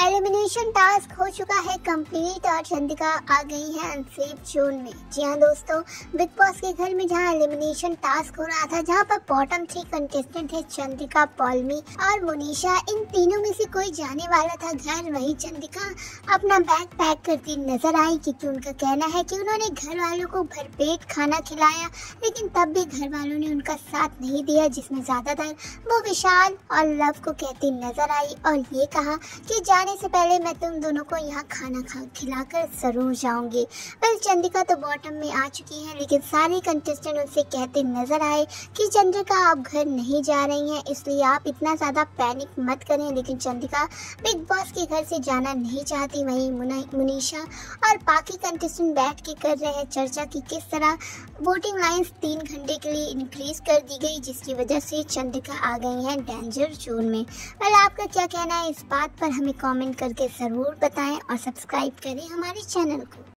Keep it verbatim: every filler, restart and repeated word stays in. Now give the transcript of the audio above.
Elimination task हो चुका है कंप्लीट और चंद्रिका आ गई है अनसेफ जोन में। जी हाँ दोस्तों, बिग बॉस के घर में जहाँ एलिमिनेशन टास्क हो रहा था, जहाँ पर बॉटम थ्री कंटेस्टेंट है चंद्रिका, पॉलमी और मोनिशा, इन तीनों में से कोई जाने वाला था घर। वहीं चंद्रिका अपना बैग पैक करती नजर आई क्योंकि उनका कहना है कि उन्होंने घर वालों को भरपेट खाना खिलाया, लेकिन तब भी घर वालों ने उनका साथ नहीं दिया, जिसमें ज्यादातर वो विशाल और लव को कहती नजर आई और ये कहा कि जाने से पहले मैं तुम दोनों को यहाँ खाना खा खिलाकर जरूर जाऊंगी। वेल चंद्रिका तो बॉटम में आ चुकी है, लेकिन सारे कंटेस्टेंट उनसे कहते नजर आए कि चंद्रिका आप घर नहीं जा रही हैं, इसलिए आप इतना ज्यादा पैनिक मत करें। लेकिन चंद्रिका बिग बॉस के घर से जाना नहीं चाहती। वहीं मुनीशा और बाकी कंटेस्टेंट बैठ के कर रहे हैं चर्चा की किस तरह वोटिंग लाइंस तीन घंटे के लिए इंक्रीज कर दी गई, जिसकी वजह से चंद्रिका आ गई है डेंजर जोन में। वेल आपका क्या कहना है इस बात पर, हमें कमेंट करके ज़रूर बताएं और सब्सक्राइब करें हमारे चैनल को।